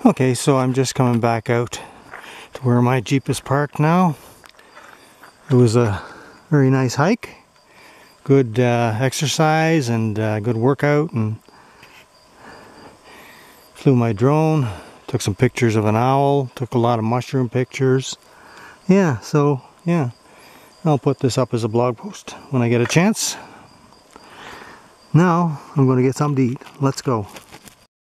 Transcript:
Okay, so I'm just coming back out to where my Jeep is parked now. It was a very nice hike, good exercise and good workout, and flew my drone, took some pictures of an owl, took a lot of mushroom pictures. Yeah, so yeah, I'll put this up as a blog post when I get a chance. Now I'm going to get something to eat. Let's go.